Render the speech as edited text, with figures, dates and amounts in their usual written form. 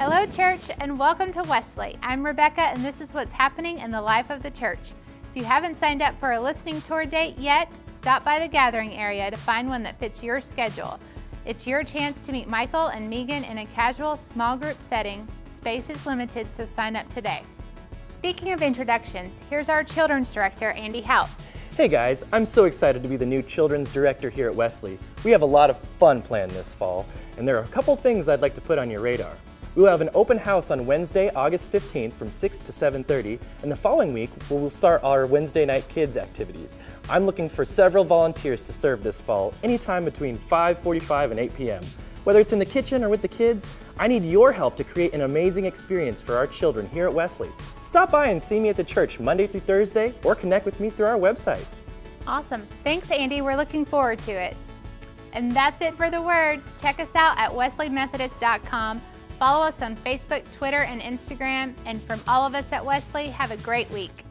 Hello, church, and welcome to Wesley. I'm Rebecca, and this is what's happening in the life of the church. If you haven't signed up for a listening tour date yet, stop by the gathering area to find one that fits your schedule. It's your chance to meet Michael and Megan in a casual, small group setting. Space is limited, so sign up today. Speaking of introductions, here's our children's director, Andy Haupt. Hey guys, I'm so excited to be the new children's director here at Wesley. We have a lot of fun planned this fall, and there are a couple things I'd like to put on your radar. We'll have an open house on Wednesday, August 15th from 6 to 7:30, and the following week we'll start our Wednesday night kids activities. I'm looking for several volunteers to serve this fall, anytime between 5:45 and 8 p.m. Whether it's in the kitchen or with the kids, I need your help to create an amazing experience for our children here at Wesley. Stop by and see me at the church Monday through Thursday, or connect with me through our website. Awesome. Thanks, Andy. We're looking forward to it. And that's it for the Word. Check us out at wesleymethodist.com. Follow us on Facebook, Twitter, and Instagram. And from all of us at Wesley, have a great week.